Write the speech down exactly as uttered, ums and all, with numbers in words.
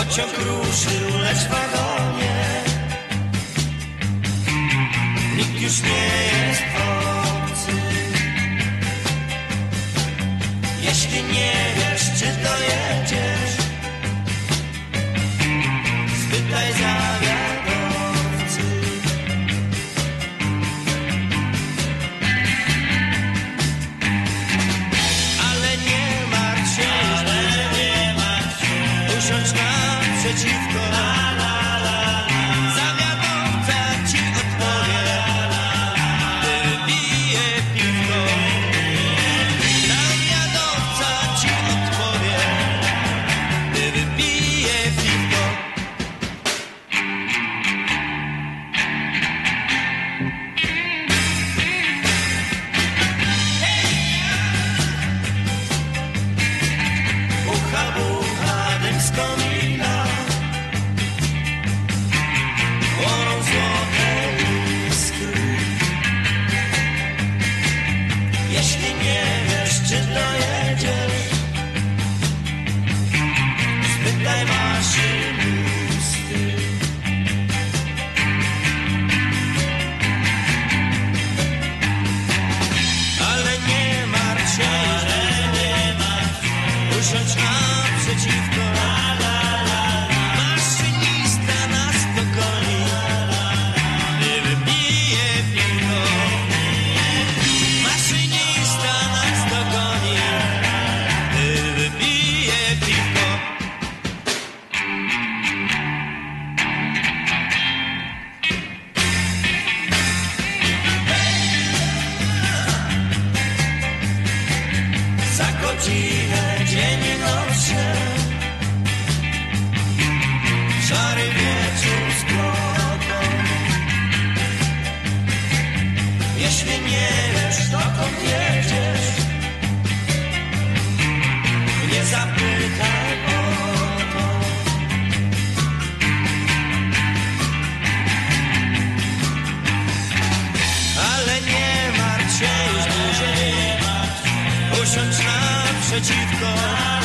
Pociąg ruszył, lecz w wagonie nikt już nie jest obcy. Jeśli nie wiesz, czy dojedziesz, spytaj zawiadowcy. Ale nie martw się, ale nie martw się. Usiądź naprzeciwko, zawiadowca ci odpowie, wybije piwko. Zawiadowca ci odpowie, wybije piwko. Bucha, bucha, dym z komina, płoną złote iskry. Jeśli nie wiesz, czy dojedziesz, spytaj maszynisty. Ale nie martw się, nie martw się. Usiądź naprzeciwko, maszynista nas dogoni, nie wypije piwo. Maszynista nas dogoni, nie wypije piwo. Za godzinę dzień i noc się, szary wieczór z głową. Jeśli nie wiesz, dokąd jedziesz, nie zapytaj o to. Ale nie martw się już dłużej, usiądź naprzeciwko.